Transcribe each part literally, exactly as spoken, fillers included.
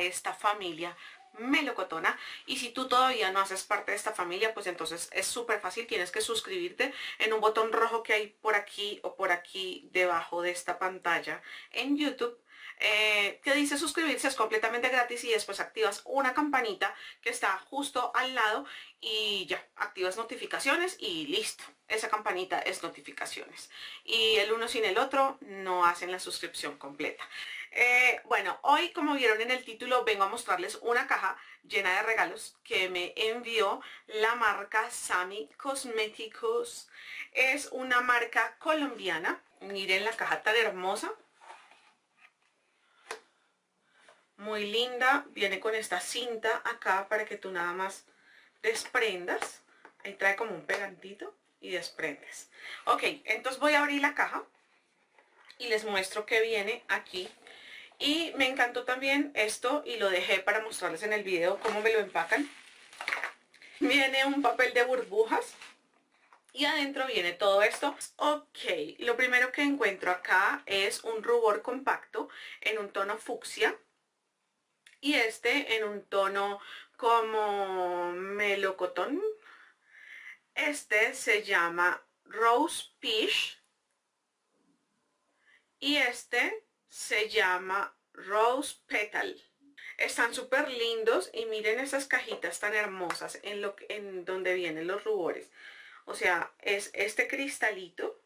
esta familia melocotona. Y si tú todavía no haces parte de esta familia, pues entonces es súper fácil, tienes que suscribirte en un botón rojo que hay por aquí o por aquí debajo de esta pantalla en YouTube. Eh, que dice suscribirse, es completamente gratis, y después activas una campanita que está justo al lado y ya, activas notificaciones y listo, esa campanita es notificaciones, y el uno sin el otro no hacen la suscripción completa. Eh, bueno, hoy, como vieron en el título, vengo a mostrarles una caja llena de regalos que me envió la marca Sami Cosméticos. Es una marca colombiana. Miren la caja tan hermosa, muy linda. Viene con esta cinta acá para que tú nada más desprendas. Ahí trae como un pegantito y desprendes. Ok, entonces voy a abrir la caja y les muestro que viene aquí. Y me encantó también esto, y lo dejé para mostrarles en el video cómo me lo empacan. Viene un papel de burbujas y adentro viene todo esto. Ok, lo primero que encuentro acá es un rubor compacto en un tono fucsia. Y este en un tono como melocotón. Este se llama Rose Peach. Y este se llama Rose Petal. Están súper lindos, y miren esas cajitas tan hermosas en, lo, en donde vienen los rubores. O sea, es este cristalito.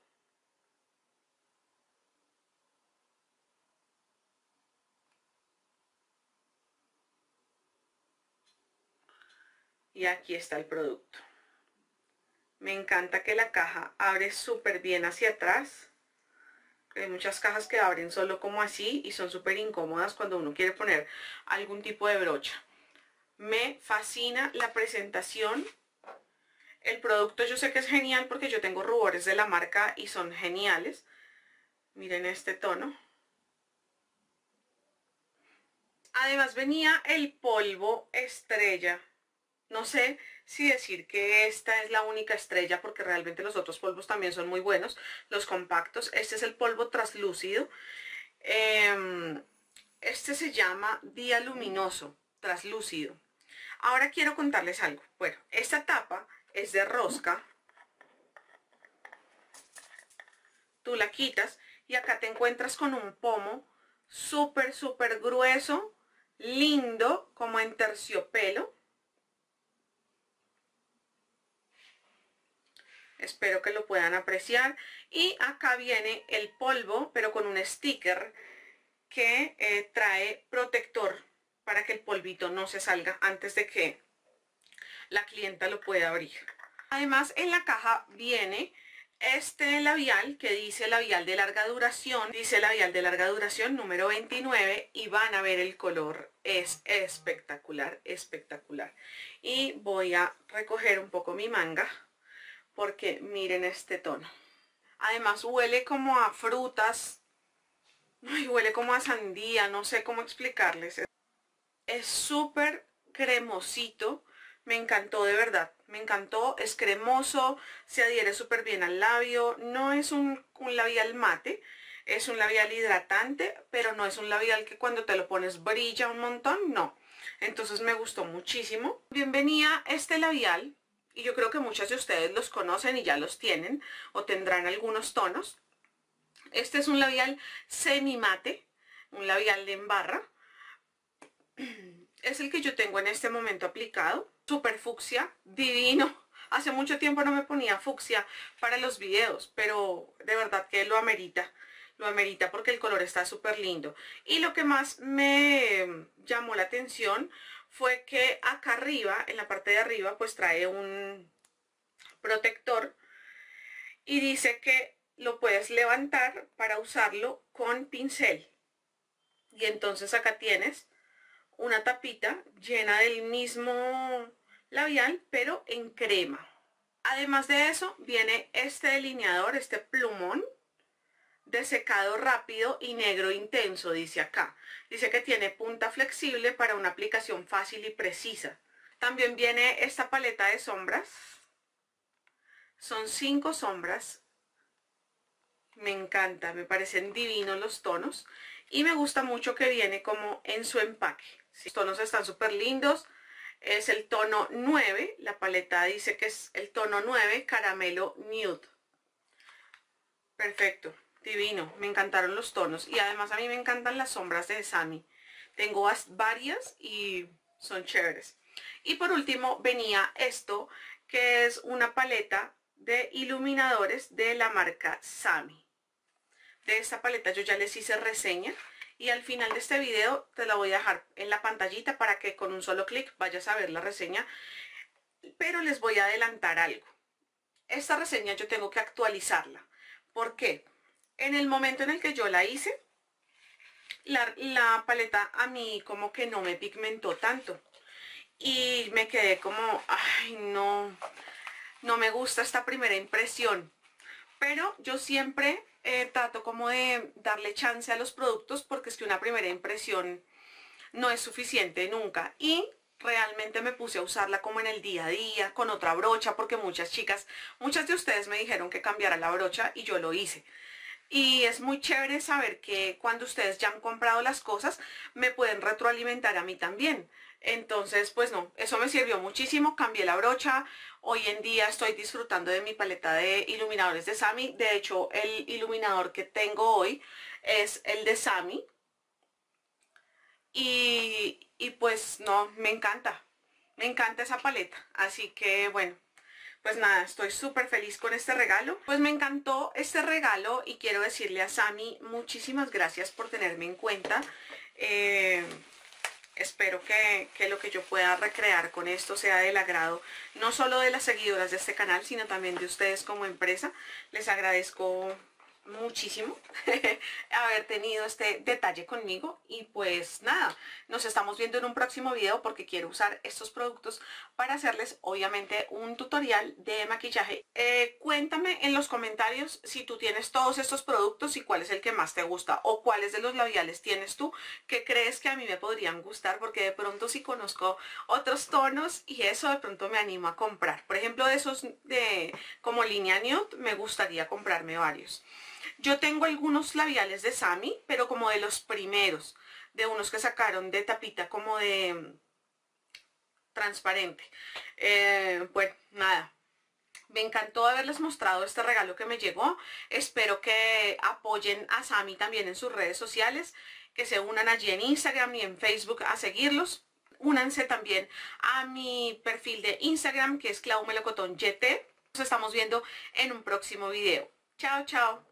Y aquí está el producto. Me encanta que la caja abre súper bien hacia atrás. Hay muchas cajas que abren solo como así y son súper incómodas cuando uno quiere poner algún tipo de brocha. Me fascina la presentación. El producto yo sé que es genial porque yo tengo rubores de la marca y son geniales. Miren este tono. Además venía el polvo estrella. No sé si decir que esta es la única estrella, porque realmente los otros polvos también son muy buenos, los compactos. Este es el polvo traslúcido. Eh, este se llama Día Luminoso Traslúcido. Ahora quiero contarles algo. Bueno, esta tapa es de rosca. Tú la quitas y acá te encuentras con un pomo súper, súper grueso, lindo, como en terciopelo. Espero que lo puedan apreciar. Y acá viene el polvo, pero con un sticker que eh, trae protector para que el polvito no se salga antes de que la clienta lo pueda abrir. Además, en la caja viene este labial que dice labial de larga duración. Dice labial de larga duración número veintinueve, y van a ver el color. Es espectacular, espectacular. Y voy a recoger un poco mi manga, porque miren este tono. Además huele como a frutas. Ay, huele como a sandía, no sé cómo explicarles. Es súper cremosito. Me encantó, de verdad. Me encantó. Es cremoso, se adhiere súper bien al labio. No es un, un labial mate. Es un labial hidratante, pero no es un labial que cuando te lo pones brilla un montón. No. Entonces me gustó muchísimo. Bienvenida este labial. Y yo creo que muchas de ustedes los conocen y ya los tienen o tendrán algunos tonos. Este es un labial semi mate, un labial en barra. Es el que yo tengo en este momento aplicado. Súper fucsia, divino. Hace mucho tiempo no me ponía fucsia para los videos, pero de verdad que lo amerita. Lo amerita porque el color está súper lindo. Y lo que más me llamó la atención fue que acá arriba, en la parte de arriba, pues trae un protector y dice que lo puedes levantar para usarlo con pincel. Y entonces acá tienes una tapita llena del mismo labial, pero en crema. Además de eso, viene este delineador, este plumón de secado rápido y negro intenso, dice acá. Dice que tiene punta flexible para una aplicación fácil y precisa. También viene esta paleta de sombras. Son cinco sombras. Me encanta, me parecen divinos los tonos. Y me gusta mucho que viene como en su empaque. Sí, los tonos están súper lindos. Es el tono nueve, la paleta dice que es el tono nueve, caramelo nude. Perfecto, divino, me encantaron los tonos. Y además a mí me encantan las sombras de Sami. Tengo varias y son chéveres. Y por último venía esto, que es una paleta de iluminadores de la marca Sami. De esta paleta yo ya les hice reseña y al final de este video te la voy a dejar en la pantallita para que con un solo clic vayas a ver la reseña. Pero les voy a adelantar algo. Esta reseña yo tengo que actualizarla. ¿Por qué? En el momento en el que yo la hice, la, la paleta a mí como que no me pigmentó tanto. Y me quedé como, ay, no, no me gusta esta primera impresión. Pero yo siempre eh, trato como de darle chance a los productos porque es que una primera impresión no es suficiente nunca. Y realmente me puse a usarla como en el día a día, con otra brocha, porque muchas chicas, muchas de ustedes me dijeron que cambiara la brocha y yo lo hice. Y es muy chévere saber que cuando ustedes ya han comprado las cosas, me pueden retroalimentar a mí también. Entonces, pues no, eso me sirvió muchísimo, cambié la brocha. Hoy en día estoy disfrutando de mi paleta de iluminadores de Sami. De hecho, el iluminador que tengo hoy es el de Sami. Y, y pues no, me encanta, me encanta esa paleta. Así que bueno, pues nada, estoy súper feliz con este regalo. Pues me encantó este regalo y quiero decirle a Sami muchísimas gracias por tenerme en cuenta. Eh, espero que, que lo que yo pueda recrear con esto sea del agrado, no solo de las seguidoras de este canal, sino también de ustedes como empresa. Les agradezco muchísimo haber tenido este detalle conmigo y pues nada, nos estamos viendo en un próximo video porque quiero usar estos productos para hacerles obviamente un tutorial de maquillaje. Eh, cuéntame en los comentarios si tú tienes todos estos productos y cuál es el que más te gusta o cuáles de los labiales tienes tú que crees que a mí me podrían gustar, porque de pronto si conozco otros tonos y eso de pronto me animo a comprar. Por ejemplo, de esos de como línea nude me gustaría comprarme varios. Yo tengo algunos labiales de Sami, pero como de los primeros, de unos que sacaron de tapita como de transparente. Eh, bueno, nada, me encantó haberles mostrado este regalo que me llegó. Espero que apoyen a Sami también en sus redes sociales, que se unan allí en Instagram y en Facebook a seguirlos. Únanse también a mi perfil de Instagram, que es Clau Melocotón Y T. Nos estamos viendo en un próximo video. Chao, chao.